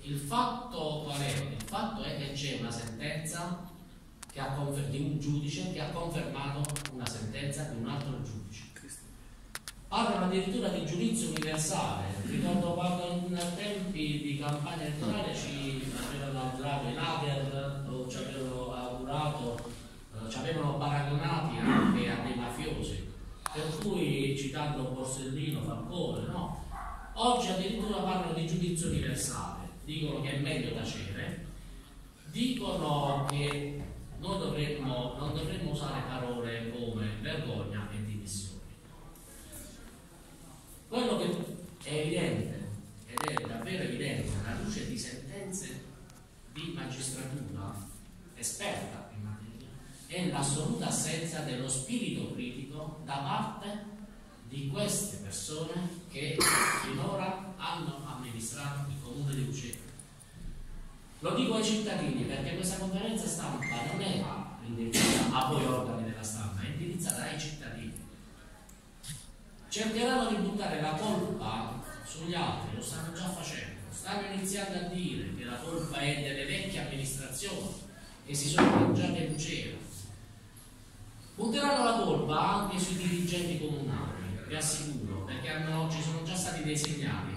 il fatto qual è? Il fatto è che c'è una sentenza che di un giudice che ha confermato una sentenza di un altro giudice. Parlano addirittura di giudizio universale. Ricordo quando in tempi di campagna elettorale ci avevano augurato i lager, o ci avevano augurato, ci avevano paragonati anche a dei mafiosi, per cui citando Borsellino, Falcone, no? Oggi addirittura parlano di giudizio universale, dicono che è meglio tacere, dicono che non dovremmo usare parole come vergogna e dimissioni. Quello che è evidente, ed è davvero evidente alla luce di sentenze di magistratura esperta in materia, è l'assoluta assenza dello spirito critico da parte di queste persone che finora hanno amministrato il comune di Lucera. Lo dico ai cittadini perché questa conferenza stampa non è indirizzata a voi organi della stampa, è indirizzata ai cittadini. Cercheranno di buttare la colpa sugli altri, lo stanno già facendo, stanno iniziando a dire che la colpa è delle vecchie amministrazioni che si sono mangiate Lucera. Butteranno la colpa anche sui dirigenti comunali, vi assicuro, perché ci sono già stati dei segnali